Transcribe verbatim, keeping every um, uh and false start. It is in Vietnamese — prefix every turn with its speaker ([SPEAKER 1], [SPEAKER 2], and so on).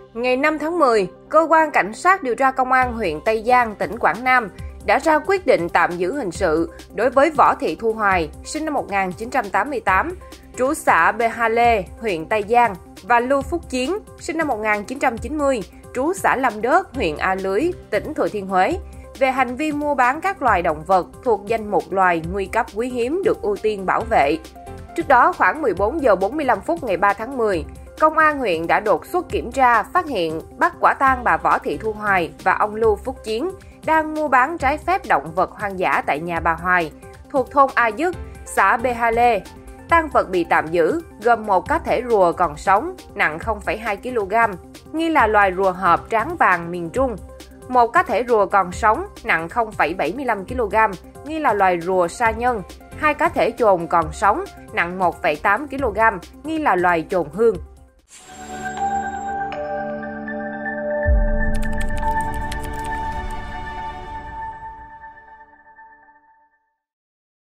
[SPEAKER 1] Ngày năm tháng mười, Cơ quan Cảnh sát điều tra Công an huyện Tây Giang, tỉnh Quảng Nam đã ra quyết định tạm giữ hình sự đối với Võ Thị Thu Hoài, sinh năm một nghìn chín trăm tám mươi tám, trú xã Bê Ha Lê, huyện Tây Giang, và Lưu Phúc Chiến, sinh năm một nghìn chín trăm chín mươi, trú xã Lâm Đớt, huyện A Lưới, tỉnh Thừa Thiên Huế, về hành vi mua bán các loài động vật thuộc danh mục loài nguy cấp quý hiếm được ưu tiên bảo vệ. Trước đó, khoảng mười bốn giờ bốn mươi lăm phút ngày ba tháng mười, Công an huyện đã đột xuất kiểm tra, phát hiện, bắt quả tang bà Võ Thị Thu Hoài và ông Lưu Phúc Chiến đang mua bán trái phép động vật hoang dã tại nhà bà Hoài, thuộc thôn A Dứt, xã Bê Ha Lê. Tang vật bị tạm giữ gồm một cá thể rùa còn sống, nặng không phẩy hai ki lô gam, nghi là loài rùa hợp trán vàng miền Trung. Một cá thể rùa còn sống, nặng không phẩy bảy mươi lăm ki lô gam, nghi là loài rùa sa nhân. Hai cá thể chồn còn sống, nặng một phẩy tám ki lô gam, nghi là loài chồn hương.